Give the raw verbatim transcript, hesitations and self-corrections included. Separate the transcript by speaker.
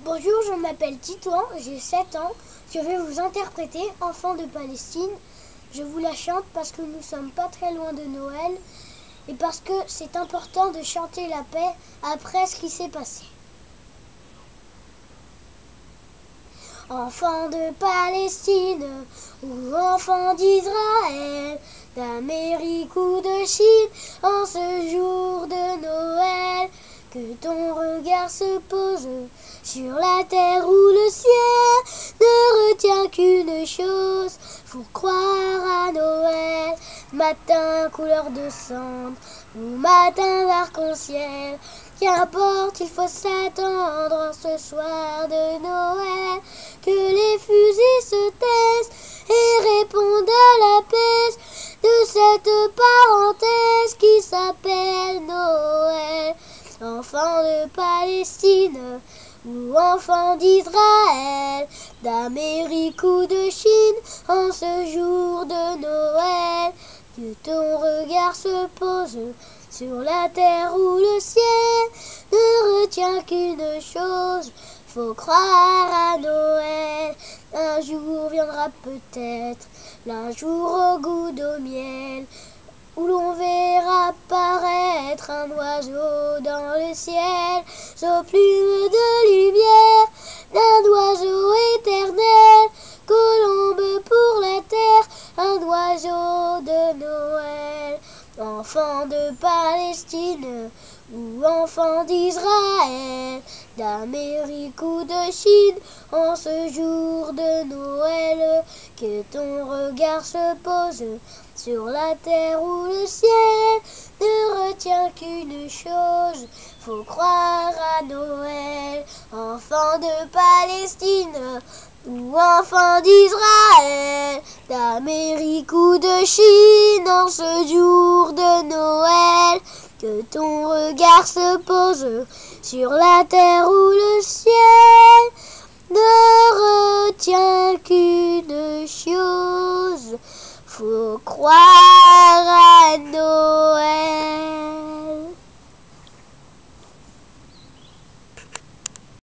Speaker 1: Bonjour, je m'appelle Titouan, j'ai sept ans. Je vais vous interpréter Enfant de Palestine. Je vous la chante parce que nous sommes pas très loin de Noël et parce que c'est important de chanter la paix après ce qui s'est passé. Enfant de Palestine ou enfant d'Israël, d'Amérique ou de Chine, en ce jour de Noël, que ton regard se pose sur la terre ou le ciel, ne retient qu'une chose, faut croire à Noël, matin couleur de cendre ou matin d'arc-en-ciel. Qu'importe, il faut s'attendre ce soir de Noël, que les fusils se taisent et répondent à la paix de cette parenthèse qui s'appelle Noël. Enfant de Palestine ou enfant d'Israël, d'Amérique ou de Chine, en ce jour de Noël, que ton regard se pose sur la terre ou le ciel, ne retient qu'une chose, faut croire à Noël. Un jour viendra peut-être, l'un jour au goût de miel, où l'on verra apparaître un oiseau dans le ciel, aux plumes de lumière, d'un oiseau éternel, colombe pour la terre, un oiseau de Noël. Enfant de Palestine ou enfant d'Israël, d'Amérique ou de Chine, en ce jour de Noël, que ton regard se pose sur la terre ou le ciel, ne retient qu'une chose, faut croire à Noël. Enfant de Palestine ou enfant d'Israël, d'Amérique ou de Chine, en ce jour de Noël, que ton regard se pose sur la terre ou le ciel, ne retient qu'une chose, faut croire à Noël.